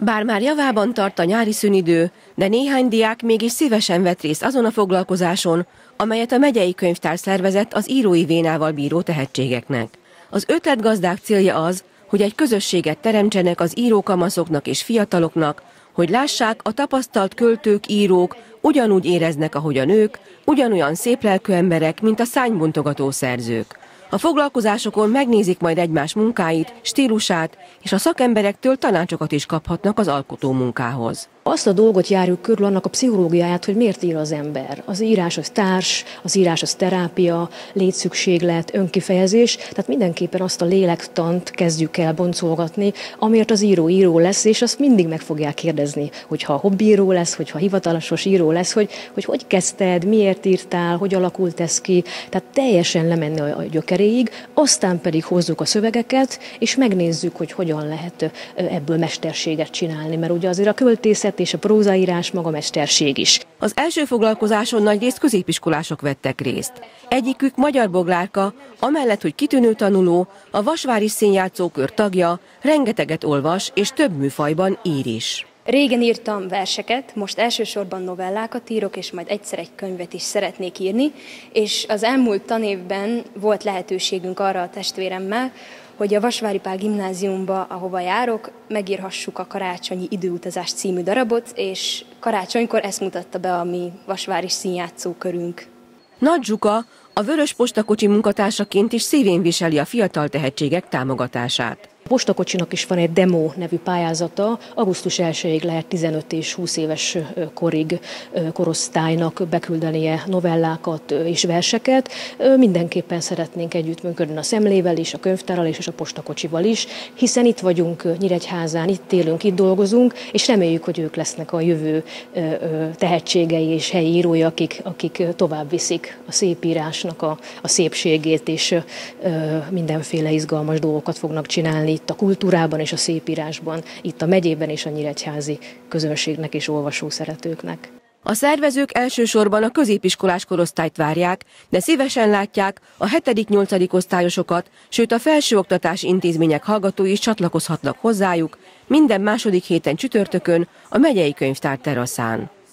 Bár már javában tart a nyári szünidő, de néhány diák mégis szívesen vett részt azon a foglalkozáson, amelyet a megyei könyvtár szervezett az írói vénával bíró tehetségeknek. Az ötletgazdák célja az, hogy egy közösséget teremtsenek az írókamaszoknak és fiataloknak, hogy lássák, a tapasztalt költők, írók ugyanúgy éreznek, ahogy a nők, ugyanolyan széplelkű emberek, mint a szánybontogató szerzők. A foglalkozásokon megnézik majd egymás munkáit, stílusát, és a szakemberektől tanácsokat is kaphatnak az alkotó munkához. Azt a dolgot járjuk körül, annak a pszichológiáját, hogy miért ír az ember. Az írás az társ, az írás az terápia, létszükséglet, önkifejezés, tehát mindenképpen azt a lélektant kezdjük el boncolgatni, amiért az író lesz, és azt mindig meg fogják kérdezni, hogyha hobbíró lesz, hogyha hivatalos író lesz, hogy kezdted, miért írtál, hogy alakult ez ki, tehát teljesen lemenni a gyökeréig, aztán pedig hozzuk a szövegeket, és megnézzük, hogy hogyan lehet ebből mesterséget csinálni, mert ugye azért a költészet és a prózaírás maga mesterség is. Az első foglalkozáson nagyrészt középiskolások vettek részt. Egyikük Magyar Boglárka, amellett, hogy kitűnő tanuló, a Vasvári Színjátszókör tagja, rengeteget olvas és több műfajban ír is. Régen írtam verseket, most elsősorban novellákat írok, és majd egyszer egy könyvet is szeretnék írni, és az elmúlt tanévben volt lehetőségünk arra a testvéremmel, hogy a Vasvári Pál gimnáziumba, ahova járok, megírhassuk a Karácsonyi időutazás című darabot, és karácsonykor ezt mutatta be a mi Vasvári Színjátszókörünk. Nagy Zsuka a Vörös Postakocsi munkatársaként is szívén viseli a fiatal tehetségek támogatását. A Postakocsinak is van egy demo nevű pályázata, augusztus 1-ig lehet 15 és 20 éves korosztálynak beküldenie novellákat és verseket. Mindenképpen szeretnénk együttműködni a Szemlével is, a könyvtárral és a Postakocsival is, hiszen itt vagyunk Nyíregyházán, itt élünk, itt dolgozunk, és reméljük, hogy ők lesznek a jövő tehetségei és helyi írói, akik tovább viszik a szépírásnak a szépségét, és mindenféle izgalmas dolgokat fognak csinálni itt a kultúrában és a szépírásban, itt a megyében és a nyíregyházi közönségnek és olvasószeretőknek. A szervezők elsősorban a középiskolás korosztályt várják, de szívesen látják a 7.-8. osztályosokat, sőt a felsőoktatási intézmények hallgatói is csatlakozhatnak hozzájuk minden második héten csütörtökön a megyei könyvtár teraszán.